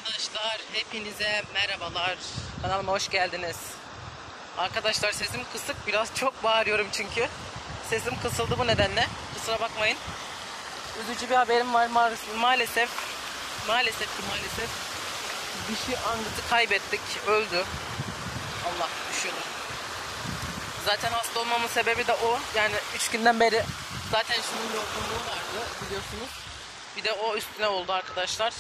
Arkadaşlar hepinize merhabalar. Kanalıma hoş geldiniz. Arkadaşlar sesim kısık, biraz çok bağırıyorum çünkü. Sesim kısıldı bu nedenle. Kusura bakmayın. Üzücü bir haberim var maalesef. Maalesef dişi angıtı kaybettik. Öldü. Allah, düşüyordu. Zaten hasta olmamın sebebi de o. Yani 3 günden beri zaten şunun yorgunluğu vardı biliyorsunuz. Bir de o üstüne oldu arkadaşlar.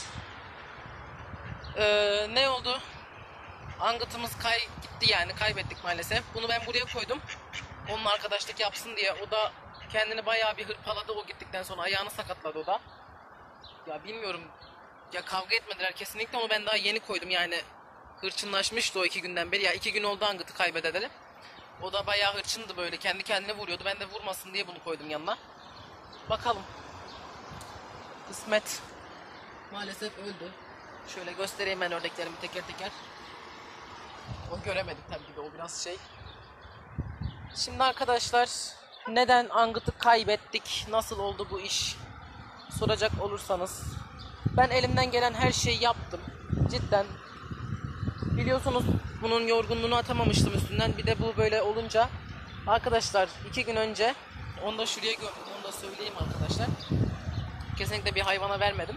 Ne oldu? Angıtımız gitti, yani kaybettik maalesef. Bunu ben buraya koydum. Onun arkadaşlık yapsın diye. O da kendini bayağı bir hırpaladı o gittikten sonra. Ayağını sakatladı o da. Ya bilmiyorum. Ya kavga etmediler kesinlikle ama ben daha yeni koydum yani. Hırçınlaşmıştı o 2 günden beri. Ya 2 gün oldu angıtı kaybedeli. O da bayağı hırçındı böyle. Kendi kendine vuruyordu. Ben de vurmasın diye bunu koydum yanına. Bakalım. Kısmet. Maalesef öldü. Şöyle göstereyim ben ördeklerimi teker teker. O göremedik tabii ki de, o biraz şey. Şimdi arkadaşlar, neden angıtı kaybettik? Nasıl oldu bu iş? Soracak olursanız, ben elimden gelen her şeyi yaptım. Cidden. Biliyorsunuz bunun yorgunluğunu atamamıştım üstünden. Bir de bu böyle olunca arkadaşlar 2 gün önce, onu da şuraya gömdüm, onu da söyleyeyim arkadaşlar. Kesinlikle bir hayvana vermedim.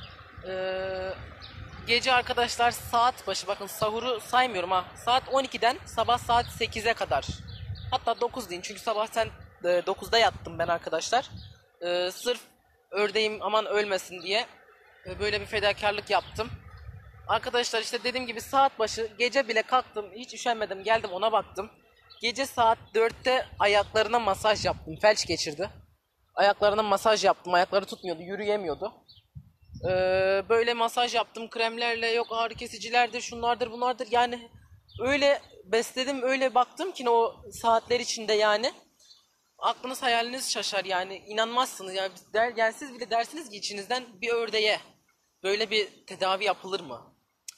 Gece arkadaşlar saat başı, bakın sahuru saymıyorum ha. Saat 12'den sabah saat 8'e kadar. Hatta 9 deyin çünkü sabah 9'da yattım ben arkadaşlar. Sırf ördeğim aman ölmesin diye böyle bir fedakarlık yaptım. Arkadaşlar işte dediğim gibi saat başı, gece bile kalktım, hiç üşenmedim, geldim ona baktım. Gece saat 4'te ayaklarına masaj yaptım, felç geçirdi. Ayaklarına masaj yaptım, ayakları tutmuyordu, yürüyemiyordu. Böyle masaj yaptım kremlerle, yok ağrı kesicilerdir, şunlardır bunlardır, yani öyle besledim, öyle baktım ki o saatler içinde, yani aklınız hayaliniz şaşar, yani inanmazsınız yani, yani siz bile dersiniz ki içinizden, bir ördeğe böyle bir tedavi yapılır mı?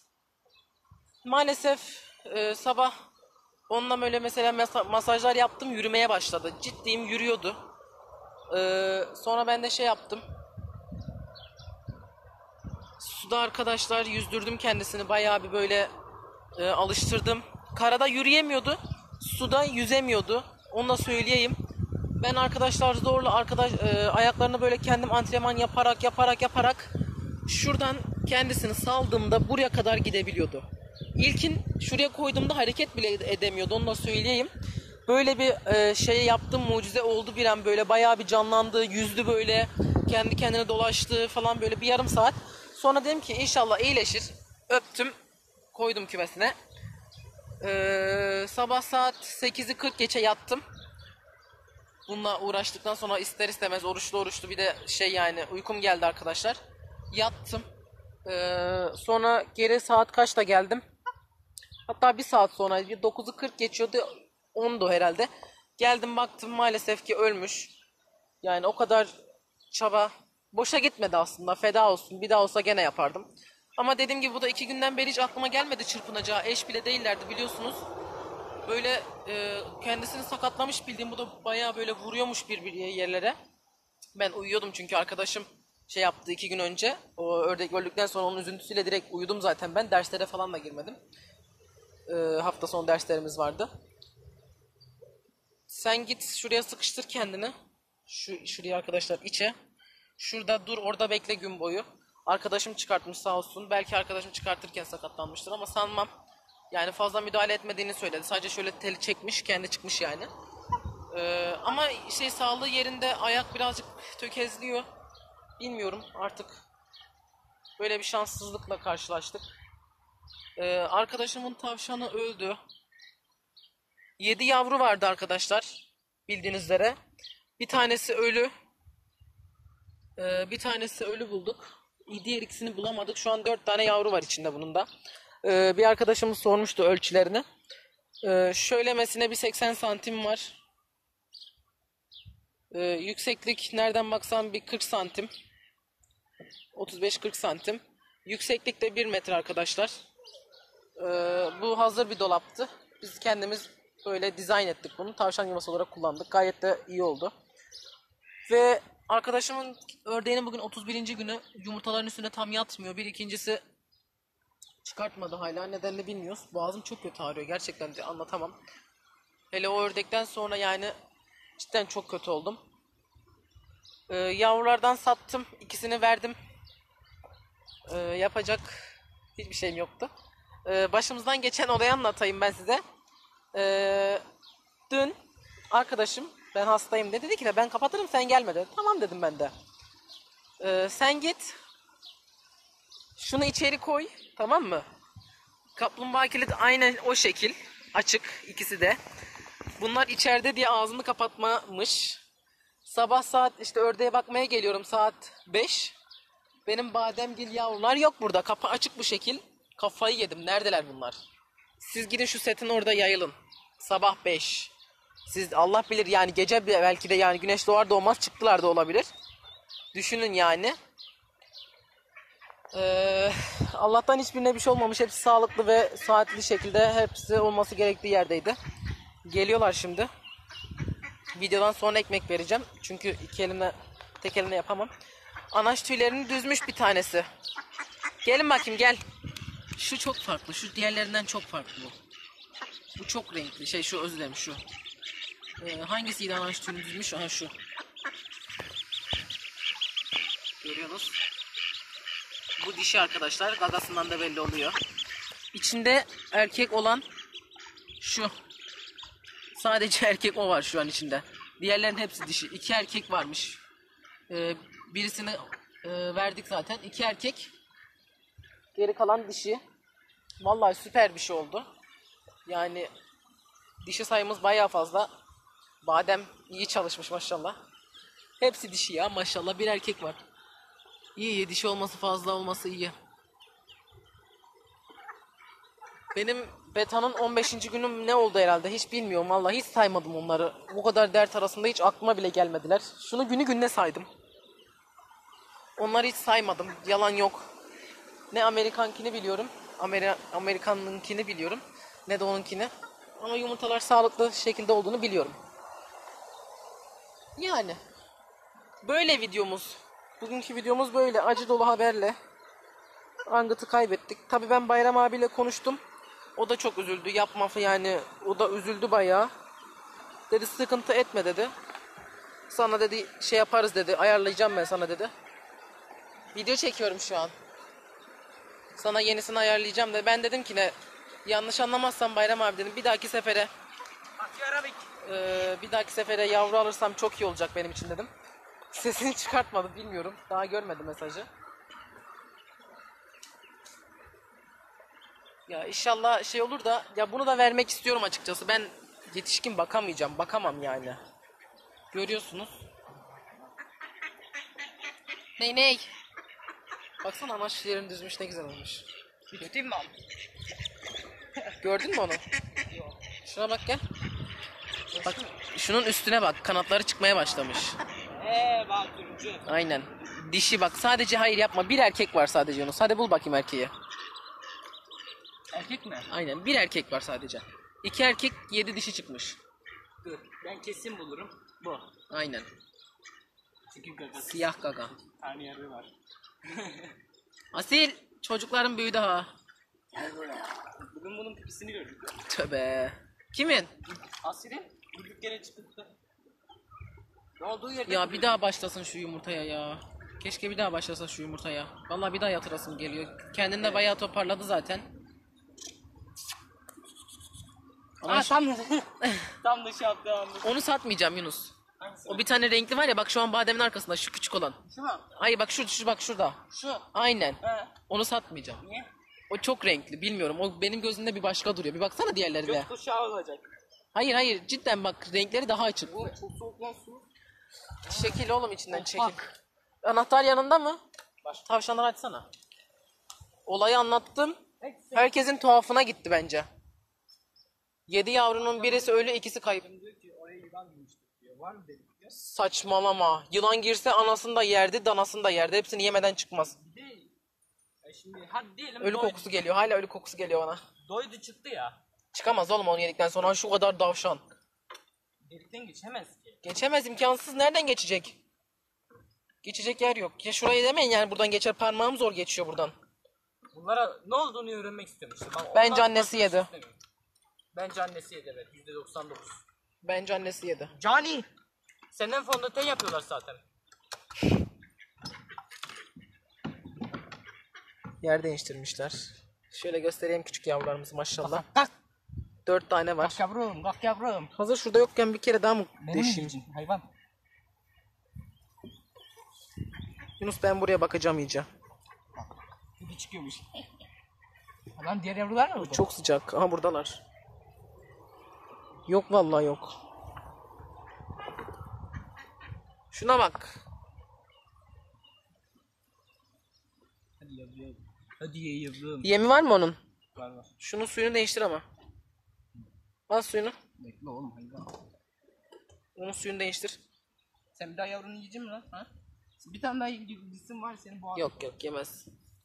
Maalesef sabah onunla böyle mesela masajlar yaptım, yürümeye başladı, ciddiyim, yürüyordu. Sonra ben de şey yaptım. Suda arkadaşlar yüzdürdüm kendisini, bayağı bir böyle alıştırdım. Karada yürüyemiyordu, suda yüzemiyordu. Onu da söyleyeyim. Ben arkadaşlar zorla ayaklarını böyle kendim antrenman yaparak şuradan kendisini saldığımda buraya kadar gidebiliyordu. İlkin şuraya koyduğumda hareket bile edemiyordu. Onu da söyleyeyim. Böyle bir şey yaptım, mucize oldu bir an, böyle bayağı bir canlandı, yüzdü böyle, kendi kendine dolaştı falan, böyle bir yarım saat. Sonra dedim ki inşallah iyileşir. Öptüm, koydum kümesine. Sabah saat 8'i 40 geçe yattım. Bununla uğraştıktan sonra ister istemez oruçlu bir de şey, yani uykum geldi arkadaşlar. Yattım. Sonra geri saat kaçta geldim? Hatta bir saat sonra 9'u 40 geçiyordu. 10'du herhalde. Geldim baktım, maalesef ki ölmüş. Yani o kadar çaba boşa gitmedi aslında, feda olsun. Bir daha olsa gene yapardım. Ama dediğim gibi bu da 2 günden beri hiç aklıma gelmedi çırpınacağı. Eş bile değillerdi biliyorsunuz. Böyle kendisini sakatlamış bildiğim, bu da bayağı böyle vuruyormuş bir yerlere. Ben uyuyordum çünkü arkadaşım şey yaptı 2 gün önce. O ördek öldükten sonra onun üzüntüsüyle direkt uyudum zaten ben. Derslere falan da girmedim. Hafta sonu derslerimiz vardı. Sen git şuraya sıkıştır kendini. Şuraya arkadaşlar, içe. Şurada dur, orada bekle gün boyu. Arkadaşım çıkartmış sağ olsun. Belki arkadaşım çıkartırken sakatlanmıştır ama sanmam. Yani fazla müdahale etmediğini söyledi. Sadece şöyle teli çekmiş, kendi çıkmış yani. Ama şey, sağlığı yerinde, ayak birazcık tökezliyor. Bilmiyorum artık. Böyle bir şanssızlıkla karşılaştık. Arkadaşımın tavşanı öldü. 7 yavru vardı arkadaşlar. Bildiğiniz üzere. Bir tanesi ölü. Bir tanesi ölü bulduk. Diğer ikisini bulamadık. Şu an 4 tane yavru var içinde bunun da. Bir arkadaşımız sormuştu ölçülerini. Şöylemesine bir 80 santim var. Yükseklik nereden baksan bir 40 santim. 35-40 santim. Yükseklik de 1 metre arkadaşlar. Bu hazır bir dolaptı. Biz kendimiz böyle dizayn ettik bunu. Tavşan yuvası olarak kullandık. Gayet de iyi oldu. Ve arkadaşımın ördeğinin bugün 31. günü. Yumurtaların üstüne tam yatmıyor. Bir ikincisi Çıkartmadı hala. Nedenini bilmiyoruz. Boğazım çok kötü ağrıyor. Gerçekten de anlatamam. Hele o ördekten sonra yani cidden çok kötü oldum. Yavrulardan sattım. İkisini verdim. Yapacak hiçbir şeyim yoktu. Başımızdan geçen olayı anlatayım ben size. Dün arkadaşım ben hastayım dedi ki de ben kapatırım sen gelme dedi. Tamam dedim ben de. Sen git. Şunu içeri koy. Tamam mı? Kaplumbağa kilidi aynen o şekil. Açık ikisi de. Bunlar içeride diye ağzını kapatmamış. Sabah saat işte ördeğe bakmaya geliyorum saat 5. Benim bademgil yavrular yok burada. Kapı açık bu şekil. Kafayı yedim. Neredeler bunlar? Siz gidin şu setin orada yayılın. Sabah 5. Siz Allah bilir yani gece belki de yani güneş doğar doğmaz çıktılar da olabilir. Düşünün yani. Allah'tan hiçbirine bir şey olmamış. Hepsi sağlıklı ve saatli şekilde hepsi olması gerektiği yerdeydi. Geliyorlar şimdi. Videodan sonra ekmek vereceğim. Çünkü tek elimle yapamam. Anaç tüylerini düzmüş bir tanesi. Gelin bakayım gel. Şu çok farklı. Şu diğerlerinden çok farklı bu. Bu çok renkli. Şu özür dilerim şu. Hangisiydi anaç tüyünü düzmüş? Aha şu. Görüyorsunuz. Bu dişi arkadaşlar. Gagasından da belli oluyor. İçinde erkek olan şu. Sadece erkek o var şu an içinde. Diğerlerin hepsi dişi. 2 erkek varmış. Birisini verdik zaten. 2 erkek. Geri kalan dişi. Vallahi süper bir şey oldu. Yani dişi sayımız bayağı fazla. Badem iyi çalışmış maşallah. Hepsi dişi ya maşallah. Bir erkek var. İyi dişi olması fazla olması iyi. Benim betanın 15. günüm ne oldu herhalde hiç bilmiyorum. Vallahi hiç saymadım onları. Bu kadar dert arasında hiç aklıma bile gelmediler. Şunu günü gününe saydım. Onları hiç saymadım. Yalan yok. Ne Amerikankini biliyorum. Amerikan'ınkini biliyorum. Ne de onunkini. Ama yumurtalar sağlıklı şekilde olduğunu biliyorum. Yani. Böyle videomuz. Bugünkü videomuz böyle. Acı dolu haberle. Angıt'ı kaybettik. Tabii ben Bayram abiyle konuştum. O da çok üzüldü. Yapma yani. O da üzüldü bayağı. Dedi sıkıntı etme dedi. Sana dedi şey yaparız dedi. Ayarlayacağım ben sana dedi. Video çekiyorum şu an. Sana yenisini ayarlayacağım dedi. Ben dedim ki ne yanlış anlamazsam Bayram abi dedim. Bir dahaki sefere yavru alırsam çok iyi olacak benim için dedim. Sesini çıkartmadı bilmiyorum. Daha görmedi mesajı. Ya inşallah şey olur da ya bunu da vermek istiyorum açıkçası. Ben yetişkin bakamayacağım. Bakamam yani. Görüyorsunuz. Ney? Baksana anaç yerini düzmüş ne güzel olmuş. Bir tutayım mı abi? Gördün mü onu? Şuna bak gel. Bak şunun üstüne bak. Kanatları çıkmaya başlamış. Bak turuncu. Aynen. Dişi bak. Sadece hayır yapma. Bir erkek var sadece Yunus. Hadi bul bakayım erkeği. Erkek mi? Aynen. Bir erkek var sadece. 2 erkek 7 dişi çıkmış. Dur. Ben kesin bulurum. Bu. Aynen. Çünkü gagası. Siyah gaga. Tane yarı var. Asil. Çocukların büyüdü ha. Gel buraya. Bugün bunun pipisini gördük. Tövbe. Kimin? Asil'in gidip gene çıktı. Ne olduğu yerde Ya bir daha başlasın şu yumurtaya ya. Keşke bir daha başlasa şu yumurtaya. Vallahi bir daha yatırasım geliyor. Kendini de bayağı toparladı zaten. Ama tam da şey yaptı anladım. onu satmayacağım Yunus. Hangisi? O bir tane renkli var ya bak şu an bademin arkasında şu küçük olan. Şu mu? Hayır bak şu bak şurada. Şu. Aynen. He. Onu satmayacağım. Niye? O çok renkli bilmiyorum. O benim gözümde bir başka duruyor. Bir baksana diğerlerine. Göz kuşağı olacak. Hayır cidden bak renkleri daha açık. Bu çok soğuk lan su. Çekil oğlum içinden çekil. Bak. Anahtar yanında mı? Başka. Tavşanları açsana. Olayı anlattım. Herkesin tuhafına gitti bence. 7 yavrunun birisi ölü, ikisi kayıp. Diyor ki oraya yılan girmiştir diyor. Var mı dedik diyor. Saçmalama. Yılan girse anasını da yerdi, danasını da yerdi. Hepsini yemeden çıkmaz. Değil. Şimdi hadi diyelim Ölü kokusu geliyor. Hala ölü kokusu geliyor bana. Doydu çıktı ya. Çıkamaz oğlum onu yedikten sonra. Şu kadar davşan. Delikten geçemez ki. Geçemez, imkansız. Nereden geçecek? Geçecek yer yok. Ya şurayı demeyin yani buradan geçer. Parmağım zor geçiyor buradan. Bunlara ne olduğunu öğrenmek istiyorum işte. Bence annesi yedi. Bence annesi yedi, evet, %99. Bence annesi yedi. Cani! Senden fondöten yapıyorlar zaten. Yer değiştirmişler. Şöyle göstereyim küçük yavrularımızı maşallah. Kalk! 4 tane var. Kalk yavrum, kalk yavrum. Hazır şurada yokken bir kere daha mı Benim deşeyim? için hayvan. Yunus ben buraya bakacağım iyice. Bir çıkıyormuş. Lan diğer yavrular mı burada? Çok sıcak. Aha buradalar. Yok vallahi yok. Şuna bak. Hadi yavrum. Hadi ye yavrum. Yemi var mı onun? Var var. Şunun suyunu değiştir ama. Al suyunu. Bekle oğlum hayvan. Onun suyunu değiştir. Sen bir daha yavrunu yiyecek misin lan? Ha? Bir tane daha gitsin var senin boğazın. Yok yemez.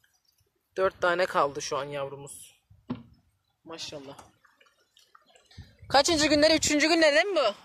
4 tane kaldı şu an yavrumuz. Maşallah. Kaçıncı günleri? 3. günleri değil mi bu?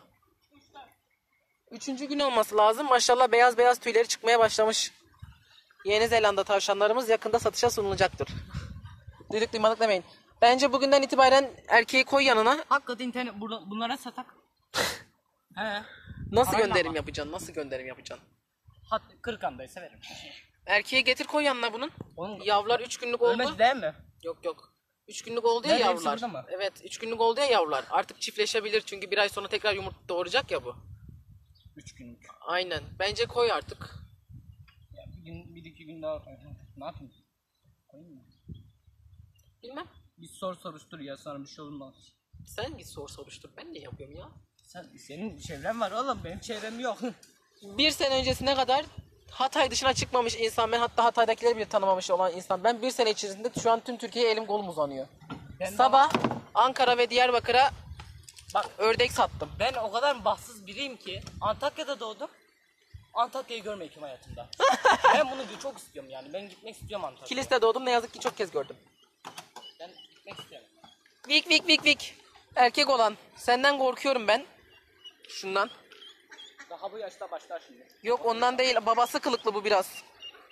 3. gün olması lazım. Maşallah beyaz beyaz tüyleri çıkmaya başlamış. Yeni Zelanda tavşanlarımız yakında satışa sunulacaktır. Duyduk duymadık demeyin. Bence bugünden itibaren erkeği koy yanına. Hakikaten internet bunlara satak. He. Nasıl Parayla gönderim ama. yapacaksın? Nasıl gönderim yapacaksın? Hat Kırıkan'dayı severim. Erkeği getir koy yanına bunun. Onun Yavrular 3 günlük oldu. ölmedi değil mi? Yok. 3 günlük oldu ya Nerede, hepsi yavrular. burada mı? Evet 3 günlük oldu ya yavrular. Artık çiftleşebilir çünkü bir ay sonra tekrar yumurta doğuracak ya bu. 3 günlük. Aynen. Bence koy artık. Ya bir gün, bir iki gün daha. Ne yapayım? Koyayım mı? Bilmem. Bir soruştur ya, sana bir şey olmaz. Sen git soruştur. Ben ne yapıyorum ya? Senin çevren var oğlum, benim çevrem yok. 1 sene öncesine kadar Hatay dışına çıkmamış insan. Ben hatta Hatay'dakileri bile tanımamış olan insan. Ben 1 sene içerisinde şu an tüm Türkiye'ye elim kolum uzanıyor. Sabah Ankara ve Diyarbakır'a bak ördek sattım. Ben o kadar bahtsız biriyim ki Antakya'da doğdum. Antakya'yı görmedim hayatımda. Ben bunu çok istiyorum yani. Ben gitmek istiyorum Antakya'ya. Kilis'te doğdum ne yazık ki çok kez gördüm. Ben gitmek istiyorum. Vik. Erkek olan. Senden korkuyorum ben. Şundan. Daha bu yaşta başlar şimdi. Yok ondan değil. Babası kılıklı bu biraz.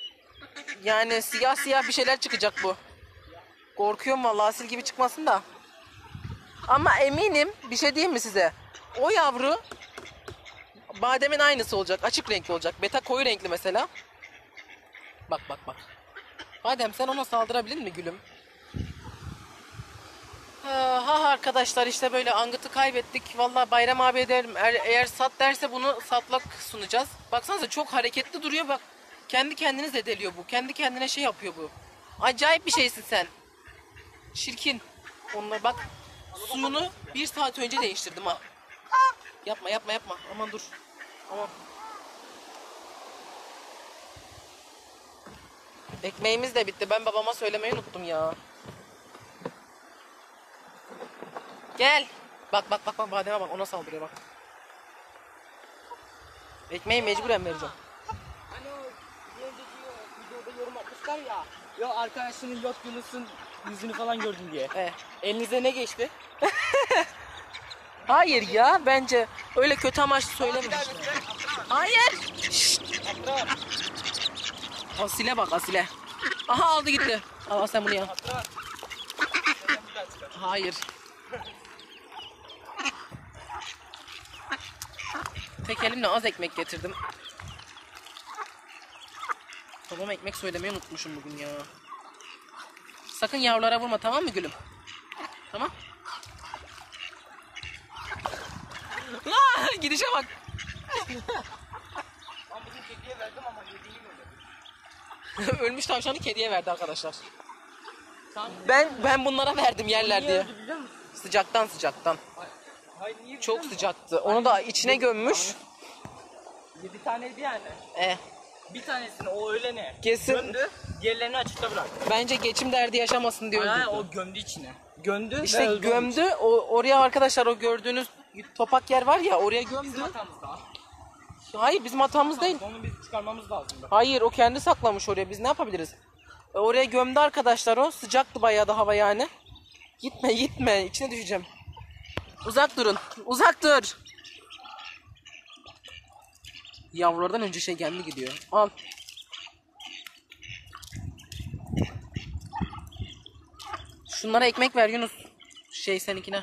Yani siyah bir şeyler çıkacak bu. Korkuyorum vallahi asil gibi çıkmasın da. Ama eminim bir şey diyeyim mi size? O yavru bademin aynısı olacak. Açık renkli olacak. Beta koyu renkli mesela. Bak. Badem sen ona saldırabilir mi gülüm? Arkadaşlar işte böyle angıtı kaybettik. Vallahi Bayram abi derim eğer sat derse bunu satlak sunacağız. Baksanıza çok hareketli duruyor bak. Kendi kendini zedeliyor bu. Kendi kendine şey yapıyor bu. Acayip bir şeysin sen. Şirkin. Onunla bak suyunu 1 saat önce değiştirdim ha. Yapma. Aman dur. Aman. Ekmeğimiz de bitti. Ben babama söylemeyi unuttum ya. Gel. Bak bademe bak ona saldırıyor bak. Ekmeği mecburen vereceğim. Hani o bir önceki videoda yorum atmışlar ya. Yo arkadaşının yok Yunus'un yüzünü falan gördüm diye. Elinize ne geçti? Hayır ya bence öyle kötü amaçlı söylememişler. Hayır. Şşt. Asile bak Asile. Aha aldı gitti. Al sen bunu ya. Hayır. Tek elimle az ekmek getirdim. Babama ekmek söylemeyi unutmuşum bugün ya. Sakın yavrulara vurma tamam mı gülüm? Tamam. Gidişe bak. Ben bugün kediye verdim ama yediğini görmedim. Ölmüş tavşanı kediye verdi arkadaşlar. Sen Ben bunlara verdim yerler niye diye. öldü biliyor musun? Sıcaktan. Hayır niye Çok biliyor musun? sıcaktı. Onu da içine gömmüş. 7 taneydi yani. Bir tanesini o öğlene Kesin. gömdü, diğerlerini açıkta bıraktı. Bence geçim derdi yaşamasın diye Yani öldürdü. o gömdü içine. Gömdü İşte ve öldü. gömdü. Oraya arkadaşlar o gördüğünüz topak yer var ya oraya Bizim gömdü. hatamız da. Hayır bizim hatamız değil. Onu biz çıkarmamız lazım. Hayır o kendi saklamış oraya. Biz ne yapabiliriz? Oraya gömdü arkadaşlar o. Sıcaktı bayağı da hava yani. Gitme. İçine düşeceğim. Uzak durun. Uzak dur. Yavrulardan önce şey geldi gidiyor. Al. Şunlara ekmek ver Yunus. Seninkine.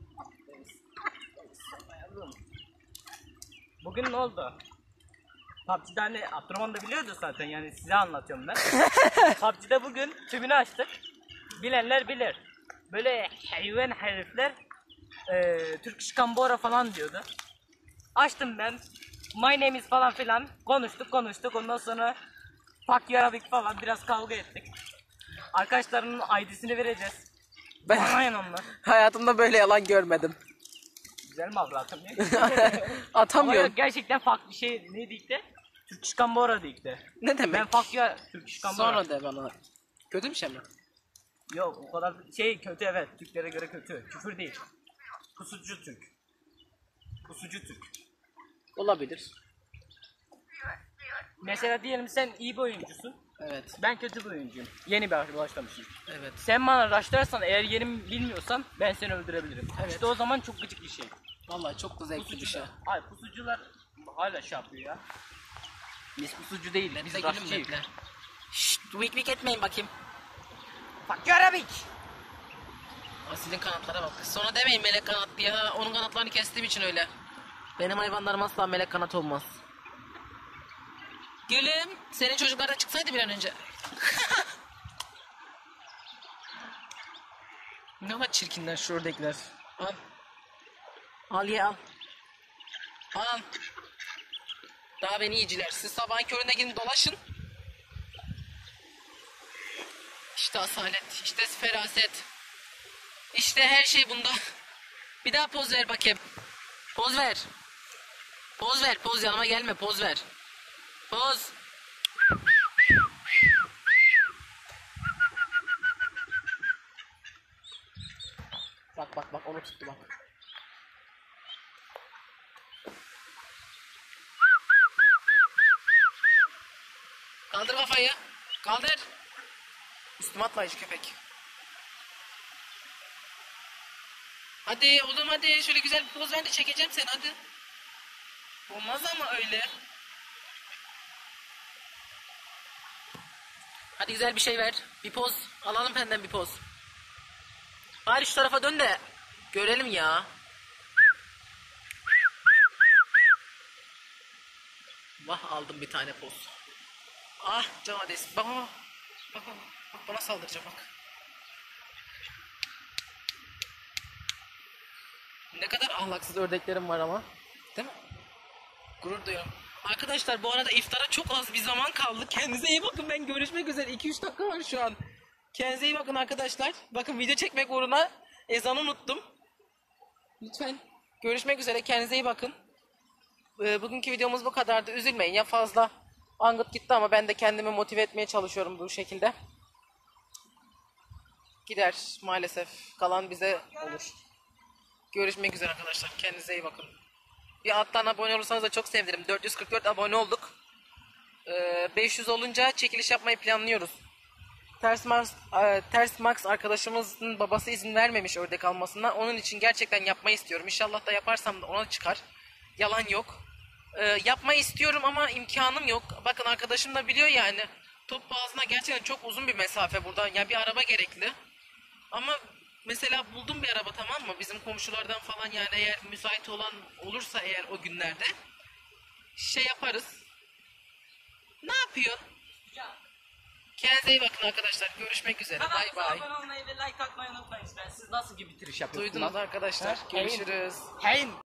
Bugün ne oldu? PUBG'de hani Abdurrahman da biliyordu zaten, yani size anlatıyorum ben. PUBG'de bugün tümünü açtık. Bilenler bilir. Böyle hayvan herifler Turkish Kambora falan diyordu. Açtım ben. My name is falan filan. Konuştuk. Ondan sonra fuck you Arabic falan biraz kavga ettik. Arkadaşlarının ID'sini vereceğiz. Ben Aynen onlar. hayatımda böyle yalan görmedim. Güzel mi abla atamıyor? Atamıyorum. Ama gerçekten farklı bir şey ne diyekti? Turkish Kambora diyekti. Ne demek? Ben fuck you Turkish Kambora. Sonra de bana. Kötü bir şey mi? Yok o kadar şey kötü, evet. Türklere göre kötü. Küfür değil. Pusucu Türk. Pusucu Türk. Olabilir. Mesela diyelim sen iyi bir oyuncusun. Evet. Ben kötü bir oyuncuyum. Yeni bir başlamışım. Evet. Sen bana rushlarsan, eğer yerimi bilmiyorsan ben seni öldürebilirim. Evet. İşte o zaman çok gıcık bir şey. Vallahi çok da zevkli bir şey. Ay pusucular hala şey yapıyor ya. Biz pusucu değil, biz Bekle gülüm rushçıyız. bekle. Şşt, vik etmeyin bakayım. Fuck you Arabic. Asil'in kanatlara bak. Sonra demeyin melek kanat diye. Onun kanatlarını kestiğim için öyle. Benim hayvanlarım asla melek kanat olmaz. Gülüm, senin çocuklar da çıksaydı bir an önce. Ne kadar çirkinler şuradakiler. Al. Al ye al. Al. Daha beni yiyiciler. Siz sabahın köründe gidin dolaşın. İşte asalet, işte feraset. İşte her şey bunda. Bir daha poz ver bakayım. Poz ver. Poz ver, poz yanıma gelme, poz ver. Poz. Bak onu tuttu bak. Kaldır kafayı. Kaldır. Üstüme atma hiç köpek. Hadi oğlum hadi şöyle güzel bir poz ver de çekeceğim seni hadi. Olmaz ama öyle. Hadi güzel bir şey ver. Bir poz. Alalım benden bir poz. Bari şu tarafa dön de görelim ya. Vah aldım bir tane poz. Ah can adres. Bak bana saldıracak bak. Ne kadar ahlaksız ördeklerim var ama. Değil mi? Gurur duyuyorum. Arkadaşlar bu arada iftara çok az bir zaman kaldı. Kendinize iyi bakın, ben görüşmek üzere. 2-3 dakika var şu an. Kendinize iyi bakın arkadaşlar. Bakın video çekmek uğruna ezanı unuttum. Lütfen. Görüşmek üzere, kendinize iyi bakın. Bugünkü videomuz bu kadardı. Üzülmeyin ya, fazla angut gitti ama ben de kendimi motive etmeye çalışıyorum bu şekilde. Gider maalesef. Kalan bize olur. Görüşmek üzere arkadaşlar. Kendinize iyi bakın. Bir alttan abone olursanız da çok sevinirim. 444 abone olduk. 500 olunca çekiliş yapmayı planlıyoruz. Ters Max arkadaşımızın babası izin vermemiş ördek almasına. Onun için gerçekten yapmayı istiyorum. İnşallah da yaparsam da ona çıkar. Yalan yok. Yapmayı istiyorum ama imkanım yok. Bakın arkadaşım da biliyor yani. Topboğazına gerçekten çok uzun bir mesafe buradan. Yani bir araba gerekli. Ama mesela buldum bir araba, tamam mı? Bizim komşulardan falan, yani eğer müsait olan olursa eğer o günlerde şey yaparız. Ne yapıyorsun? Kendinize iyi bakın arkadaşlar. Görüşmek üzere. Bay bay. Abone olmayı ve like atmayı unutmayın. Siz nasıl bir bitiriş yapıyorsunuz? Duydunuz arkadaşlar. Görüşürüz. Hein.